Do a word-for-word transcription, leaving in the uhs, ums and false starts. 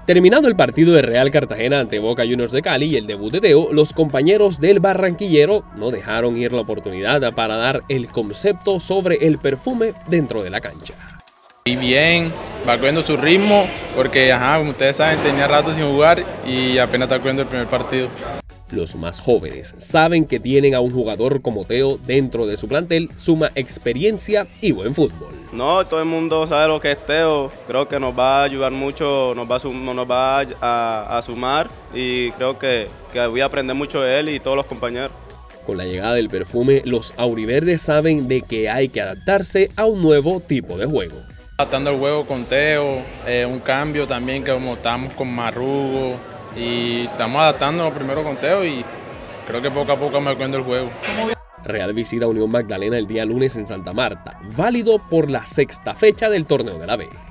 Terminado el partido de Real Cartagena ante Boca Juniors de Cali y el debut de Teo, los compañeros del barranquillero no dejaron ir la oportunidad para dar el concepto sobre el perfume dentro de la cancha. Y bien, va cogiendo su ritmo, porque ajá, como ustedes saben, tenía rato sin jugar y apenas está cogiendo el primer partido. Los más jóvenes saben que tienen a un jugador como Teo dentro de su plantel, suma experiencia y buen fútbol. No, todo el mundo sabe lo que es Teo, creo que nos va a ayudar mucho, nos va a, sum, nos va a, a sumar y creo que, que voy a aprender mucho de él y todos los compañeros. Con la llegada del perfume, los auriverdes saben de que hay que adaptarse a un nuevo tipo de juego. Adaptando el juego con Teo, eh, un cambio también que como estamos con Marrugo y estamos adaptándonos primero con Teo y creo que poco a poco me cuento el juego. Real visita Unión Magdalena el día lunes en Santa Marta, válido por la sexta fecha del torneo de la B.